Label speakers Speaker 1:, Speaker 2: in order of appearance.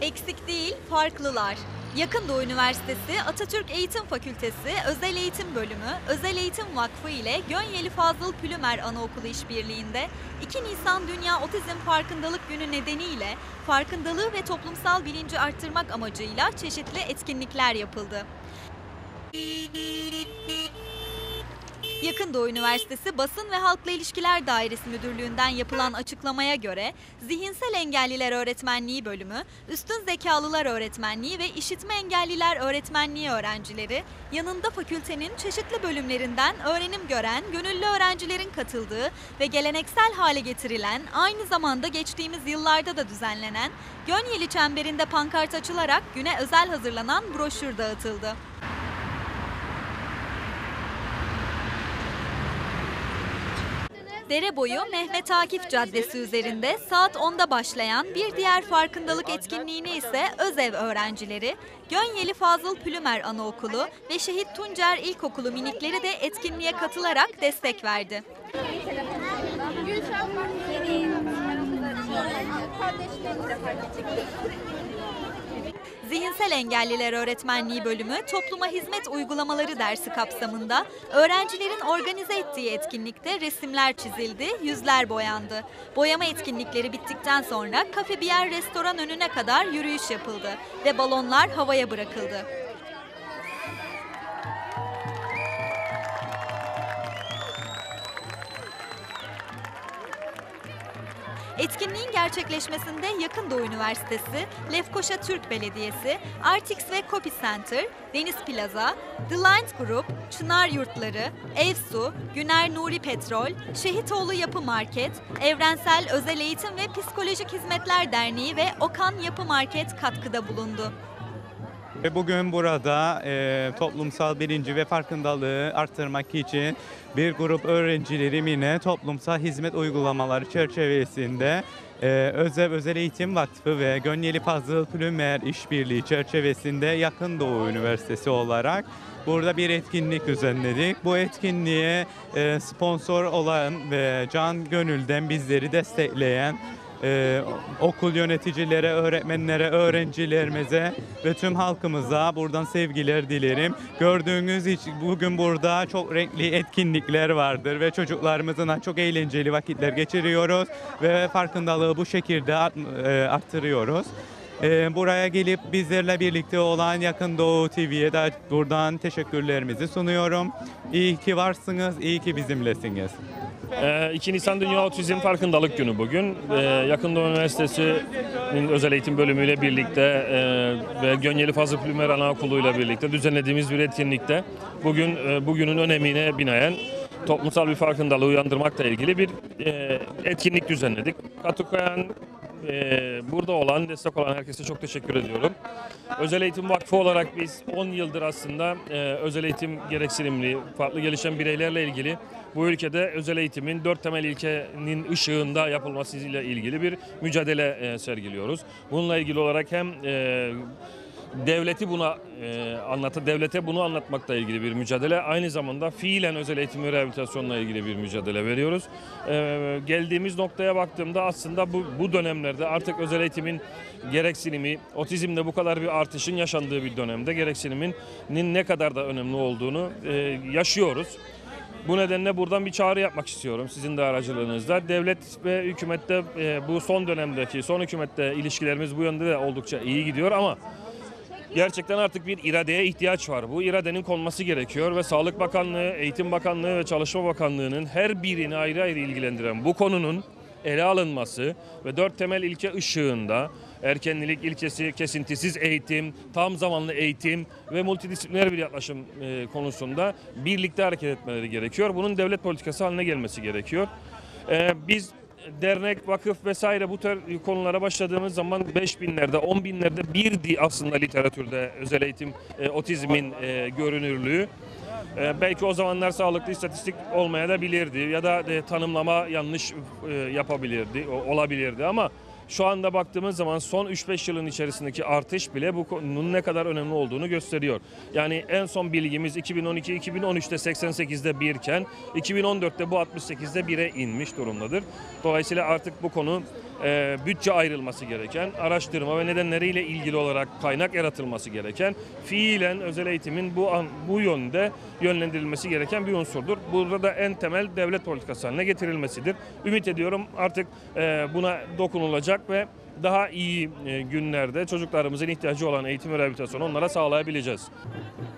Speaker 1: Eksik değil, farklılar. Yakın Doğu Üniversitesi Atatürk Eğitim Fakültesi Özel Eğitim Bölümü, Özel Eğitim Vakfı ile Gönyeli Fazıl Pülümer Anaokulu işbirliğinde 2 Nisan Dünya Otizm Farkındalık Günü nedeniyle farkındalığı ve toplumsal bilinci arttırmak amacıyla çeşitli etkinlikler yapıldı. Yakın Doğu Üniversitesi Basın ve Halkla İlişkiler Dairesi Müdürlüğü'nden yapılan açıklamaya göre Zihinsel Engelliler Öğretmenliği Bölümü, Üstün Zekalılar Öğretmenliği ve İşitme Engelliler Öğretmenliği öğrencileri, yanında fakültenin çeşitli bölümlerinden öğrenim gören gönüllü öğrencilerin katıldığı ve geleneksel hale getirilen, aynı zamanda geçtiğimiz yıllarda da düzenlenen Gönyeli Çemberi'nde pankart açılarak güne özel hazırlanan broşür dağıtıldı. Dereboyu Mehmet Akif Caddesi üzerinde saat 10'da başlayan bir diğer farkındalık etkinliğini ise Özev öğrencileri, Gönyeli Fazıl Pülümer Anaokulu ve Şehit Tuncer İlkokulu minikleri de etkinliğe katılarak destek verdi. Zihinsel Engelliler Öğretmenliği Bölümü Topluma Hizmet Uygulamaları dersi kapsamında öğrencilerin organize ettiği etkinlikte resimler çizildi, yüzler boyandı. Boyama etkinlikleri bittikten sonra Kafe Biyer restoran önüne kadar yürüyüş yapıldı ve balonlar havaya bırakıldı. Etkinliğin gerçekleşmesinde Yakın Doğu Üniversitesi, Lefkoşa Türk Belediyesi, Artix ve Copy Center, Deniz Plaza, The Light Group, Çınar Yurtları, Evsu, Güner Nuri Petrol, Şehitoğlu Yapı Market, Evrensel Özel Eğitim ve Psikolojik Hizmetler Derneği ve Okan Yapı Market katkıda bulundu.
Speaker 2: Bugün burada toplumsal bilinci ve farkındalığı arttırmak için bir grup öğrencilerim yine toplumsal hizmet uygulamaları çerçevesinde Özel Eğitim Vakfı ve Gönyeli Fazıl Pülümer İşbirliği çerçevesinde Yakın Doğu Üniversitesi olarak burada bir etkinlik düzenledik. Bu etkinliğe sponsor olan ve can gönülden bizleri destekleyen okul yöneticilere, öğretmenlere, öğrencilerimize ve tüm halkımıza buradan sevgiler dilerim. Gördüğünüz için bugün burada çok renkli etkinlikler vardır ve çocuklarımızla çok eğlenceli vakitler geçiriyoruz ve farkındalığı bu şekilde arttırıyoruz. Buraya gelip bizlerle birlikte olan Yakın Doğu TV'ye de buradan teşekkürlerimizi sunuyorum. İyi ki varsınız, iyi ki bizimlesiniz.
Speaker 3: 2 Nisan Dünya Otizm Farkındalık Günü bugün. Yakın Doğu Üniversitesi'nin Özel Eğitim Bölümü ile birlikte ve Gönyeli Fazıl Pülümer Anaokulu ile birlikte düzenlediğimiz bir etkinlikte bugünün önemine binaen toplumsal bir farkındalığı uyandırmakla ilgili bir etkinlik düzenledik. Katıklayan, burada olan, destek olan herkese çok teşekkür ediyorum. Özel Eğitim Vakfı olarak biz 10 yıldır aslında özel eğitim gereksinimli, farklı gelişen bireylerle ilgili bu ülkede özel eğitimin 4 temel ilkenin ışığında yapılmasıyla ilgili bir mücadele sergiliyoruz. Bununla ilgili olarak hem devleti devlete bunu anlatmakla ilgili bir mücadele, aynı zamanda fiilen özel eğitim ve rehabilitasyonla ilgili bir mücadele veriyoruz. Geldiğimiz noktaya baktığımda aslında bu dönemlerde artık özel eğitimin gereksinimi, otizmde bu kadar bir artışın yaşandığı bir dönemde gereksiniminin ne kadar da önemli olduğunu yaşıyoruz. Bu nedenle buradan bir çağrı yapmak istiyorum sizin de aracılığınızda. Devlet ve hükümette bu son hükümette ilişkilerimiz bu yönde de oldukça iyi gidiyor ama gerçekten artık bir iradeye ihtiyaç var. Bu iradenin konması gerekiyor ve Sağlık Bakanlığı, Eğitim Bakanlığı ve Çalışma Bakanlığı'nın her birini ayrı ayrı ilgilendiren bu konunun ele alınması ve 4 temel ilke ışığında erkenlilik ilkesi, kesintisiz eğitim, tam zamanlı eğitim ve multidisipliner bir yaklaşım konusunda birlikte hareket etmeleri gerekiyor. Bunun devlet politikası haline gelmesi gerekiyor. Biz dernek, vakıf vesaire bu tür konulara başladığımız zaman 5.000'lerde, 10.000'lerde birdi aslında literatürde özel eğitim, otizmin görünürlüğü. Belki o zamanlar sağlıklı istatistik olmaya da bilirdi ya da tanımlama yanlış olabilirdi ama şu anda baktığımız zaman son 3-5 yılın içerisindeki artış bile bu konunun ne kadar önemli olduğunu gösteriyor. Yani en son bilgimiz 2012-2013'te 88'de 1 iken 2014'te bu 68'de 1'e inmiş durumdadır. Dolayısıyla artık bu konu bütçe ayrılması gereken, araştırma ve nedenleriyle ilgili olarak kaynak yaratılması gereken, fiilen özel eğitimin bu yönde yönlendirilmesi gereken bir unsurdur. Burada da en temel devlet politikası haline getirilmesidir. Ümit ediyorum artık buna dokunulacak ve daha iyi günlerde çocuklarımızın ihtiyacı olan eğitim ve rehabilitasyonu onlara sağlayabileceğiz.